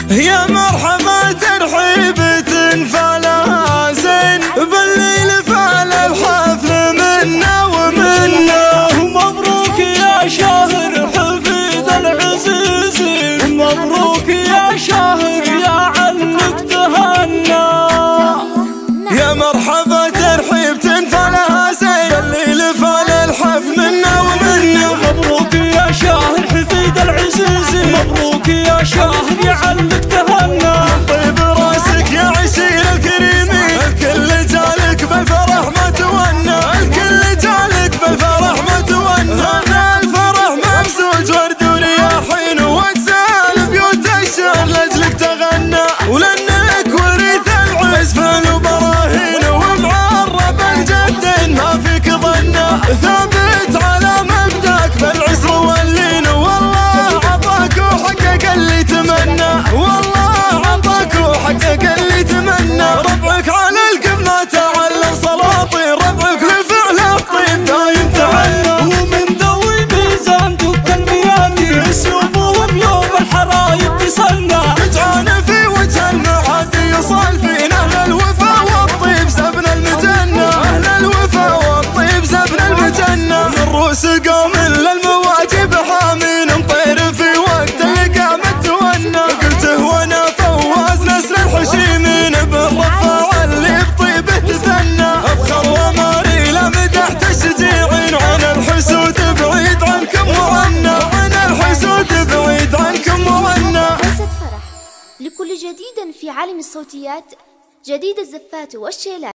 يا مرحبا ترحيبة فالها زين بالليل فال الحفل منا ومنا. مبروك يا شهر حفيد العزيز، مبروك يا شهر يا عنك تهنى. يا مرحبا ترحيبة فالها زين بالليل فال الحفل منا ومنا. مبروك يا شهر حفيد العزيز، مبروك يا شهر يا عنك تهنى. طيب راسك يا عشير الكريمين، الكل جالك بالفرح ما تونى، الكل جالك بالفرح ما تونى. هذا الفرح ممزوج ورد ورياحين واجزال بيوت الشعر لاجلك تغنى، ولانك وريث العز فالبراهين ومعرب الجدين ما فيك ظنة. ثابت على مبداك بالعسر واللين، والله عطاك وحقق اللي تمنى، والله عطاك وحقق اللي تمنى. ربعك على القمة تعلم سلاطين، ربعك لفعل الطيب دايم تعنى. ومن ذوي ميزان دك الميادين، سيوفهم يوم الحرايب تصلنا. رجعنا في وجه المعادي صالفين، اهل الوفا والطيب سبنا المجنة، اهل الوفا والطيب سبنا المجنة. من رؤوس قوم للمواجب حامين، مطير في وقت اللي قامت تونى. قلته وانا فواز نسل الحشيمين، بالرفاع اللي بطيبه تثنى. افخر وماري لمدحت الشجيعين، وعن الحسود بعيد عنكم مغنى، وعن الحسود بعيد عنكم مغنى. جلسة فرح لكل جديد في عالم الصوتيات، جديد الزفات والشيلات.